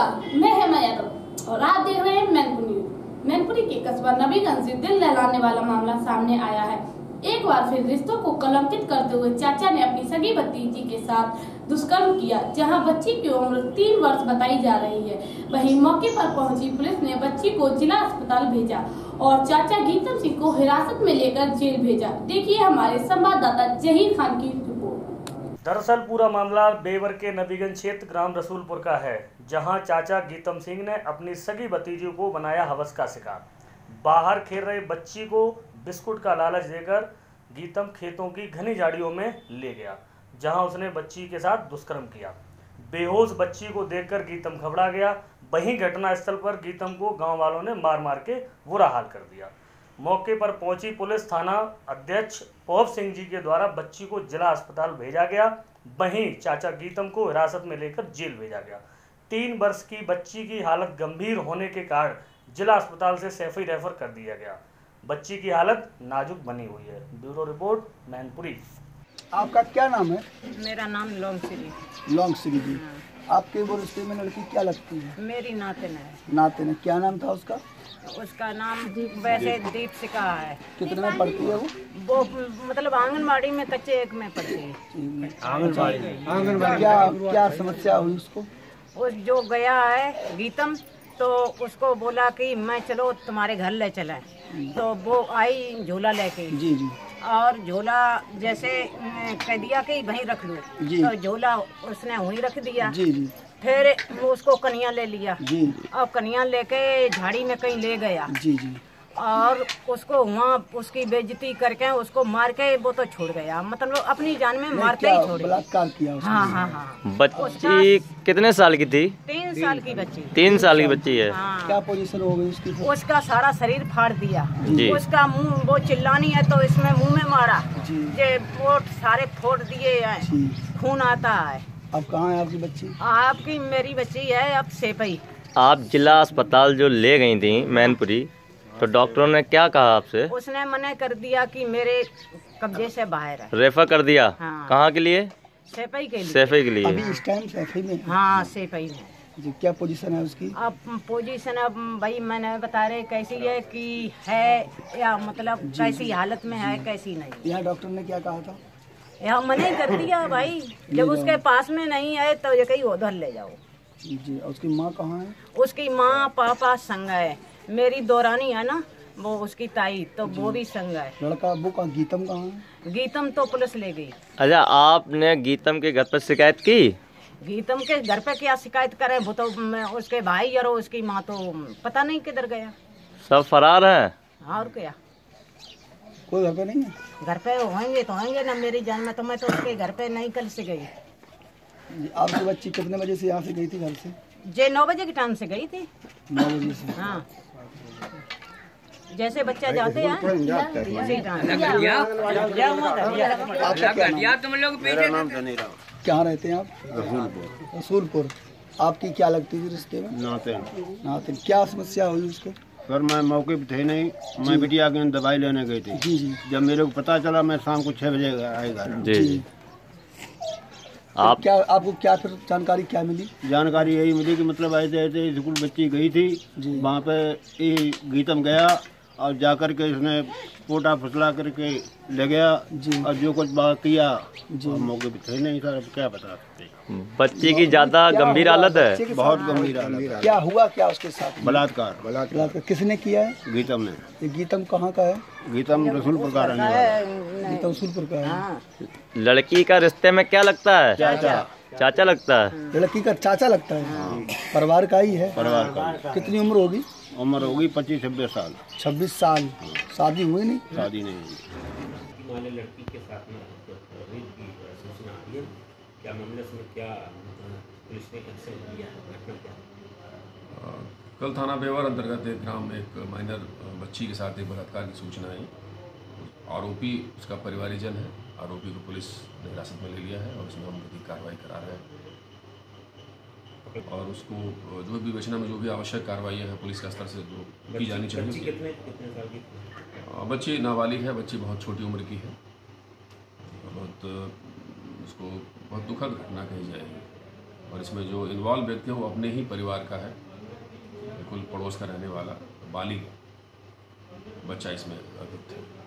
नमस्कार, मैं हेमा यादव और आप देख रहे हैं मैनपुरी न्यूज। मैनपुरी के कस्बा नबीगंज से दिल दहलाने वाला मामला सामने आया है। एक बार फिर रिश्तों को कलंकित करते हुए चाचा ने अपनी सगी भतीजी के साथ दुष्कर्म किया, जहां बच्ची की उम्र 3 वर्ष बताई जा रही है। वहीं मौके पर पहुंची पुलिस ने बच्ची को जिला अस्पताल भेजा और चाचा गीतम सिंह को हिरासत में लेकर जेल भेजा। देखिए हमारे संवाददाता जहीर खान की रिपोर्ट। दरअसल पूरा मामला बेवर के नबीगंज क्षेत्र ग्राम रसूलपुर का है, जहां चाचा गीतम सिंह ने अपनी सगी भतीजी को बनाया हवस का शिकार। बाहर खेल रहे बच्ची को बिस्कुट का लालच देकर गीतम खेतों की घनी झाड़ियों में ले गया, जहां उसने बच्ची के साथ दुष्कर्म किया। बेहोश बच्ची को देखकर गीतम घबरा गया। वहीं घटनास्थल पर गीतम को गांव वालों ने मार मार के बुरा हाल कर दिया। मौके पर पहुंची पुलिस थाना अध्यक्ष पौप सिंह जी के द्वारा बच्ची को जिला अस्पताल भेजा गया। वहीं चाचा गीतम को हिरासत में लेकर जेल भेजा गया। 3 वर्ष की बच्ची की हालत गंभीर होने के कारण जिला अस्पताल से सैफई रेफर कर दिया गया। बच्ची की हालत नाजुक बनी हुई है। Bureau report, Mainpuri. आपका क्या नाम है? मेरा नाम लॉन्गश्री जी। आपके वो रिश्ते में लड़की क्या लगती है? मेरी नातिन है। नातिन है। क्या नाम था उसका? उसका नाम वैसे दीपशिका है। कितने में पढ़ती है वो मतलब आंगनबाड़ी में कच्चे एक में पढ़ती है। आंगनबाड़ी। क्या समस्या हुई उसको? वो जो गया है गीतम, तो उसको बोला कि मैं चलो तुम्हारे घर ले चलें, तो वो आई झोला लेके। जी जी। और झोला जैसे कह दिया कि वहीं रख लो, तो झोला उसने वहीं रख दिया। जी जी। फिर वो उसको कन्या ले लिया जी। और कन्या लेके झाड़ी में कहीं ले गया। जी जी। और उसको वहाँ उसकी बेइज्जती करके उसको मार के वो तो छोड़ गया, मतलब अपनी जान में मारते ही छोड़ बलात्कार किया उसने। हाँ हाँ हाँ। बच्ची कितने साल की थी? 3 साल की बच्ची। 3 साल की बच्ची है। हाँ। क्या पोजीशन हो गई उसकी? उसका सारा शरीर फाड़ दिया जी। उसका मुंह, वो चिल्लानी है तो इसमें मुंह में मारा जी। ये वो सारे फोड़ दिए हैं, खून आता है। अब कहाँ है आपकी बच्ची? आपकी मेरी बच्ची है अब सेपई। आप जिला अस्पताल जो ले गई थी मैनपुरी, तो डॉक्टरों ने क्या कहा आपसे? उसने मना कर दिया कि मेरे कब्जे से बाहर है। रेफर कर दिया? हाँ। कहाँ के लिए? सेपई के लिए। सैफई के लिए। अभी इस टाइम सैफई में? हाँ सेपई में। जी। क्या पोजीशन है उसकी? अब पोजीशन अब भाई मैंने बता रहे कैसी है कि है या मतलब कैसी हालत में है कैसी नहीं। यहाँ डॉक्टर ने क्या कहा था? यहाँ मना कर दिया भाई, जब उसके पास में नहीं है तो ये कहीं उधर ले जाओ। जी। उसकी माँ कहाँ है? उसकी माँ पापा संग है, मेरी दौरानी है ना वो उसकी ताई, तो वो भी संग है। लड़का वो कहाँ? गीतम कहाँ है? गीतम तो पुलिस ले गई। अच्छा, आपने गीतम के घर पर शिकायत की? गीतम के घर पे क्या शिकायत करे, वो तो उसके भाई और उसकी माँ तो पता नहीं किधर गया। सब फरार हैं। और क्या? कोई घर पे नहीं है? घर पे होंगे तो होंगे ना, मेरी जान में तो मैं तो उसके घर पे नहीं कल से गई। आपकी बच्ची कितने बजे से यहाँ से गई थी घर से? जे 9 बजे के टाइम से गई थी। 9 बजे से? हाँ, जैसे बच्चा जाते हैं उसी टाइम। कहाँ रहते हैं आप? रसूलपुर। आपकी क्या लगती थी रिश्ते में? नातिन। क्या समस्या हुई उसको? सर मैं मौके पे थे नहीं, मैं बिटिया के दवाई लेने गई थी। जी जी। जब मेरे को पता चला मैं शाम को 6 बजे आएगा। जी। आपको क्या फिर जानकारी क्या मिली? जानकारी यही मिली कि मतलब ऐसे ऐसे स्कूल बच्ची गई थी, वहाँ पे ये गीतम गया और जाकर के इसने पोटा फुसला करके ले गया। और जो कुछ बात किया मौके पे थे नहीं सर, अब क्या बता सकते। बच्ची की ज्यादा गंभीर हालत है? बहुत गंभीर हालत है। क्या हुआ क्या उसके साथ? बलात्कार। किसने किया है? गीतम ने। ये गीतम कहाँ का है? गीतम रसूलपुर का रहने वाला है। गीतम रसूलपुर का है। लड़की का रिश्ते में क्या लगता है? चाचा लगता है। लड़की का चाचा लगता है। परिवार का ही है? परिवार का। कितनी उम्र होगी? उम्र होगी 25-26 साल। 26 साल। शादी हुई नहीं? शादी नहीं हुई। लड़की के साथ में रेप की सूचना आई है, क्या मामले में क्या पुलिस ने एक्शन लिया है, घटना क्या? कल थाना बेवर अंतर्गत एक ग्राम एक माइनर बच्ची के साथ एक बलात्कार की सूचना आई। आरोपी उसका परिवारीजन है। आरोपी को पुलिस ने हिरासत में ले लिया है और उसमें हम लोग कार्रवाई करा रहे हैं और उसको जो भी विवेचना में जो भी आवश्यक कार्रवाई है पुलिस के स्तर से जो की जानी चाहिए। बच्ची कितने साल की? बच्ची नाबालिग है, बच्ची बहुत छोटी उम्र की है। बहुत उसको बहुत दुखद घटना कही जाएगी। और इसमें जो इन्वॉल्व व्यक्ति है वो अपने ही परिवार का है, बिल्कुल पड़ोस का रहने वाला बालिग बच्चा इसमें अभियुक्त है।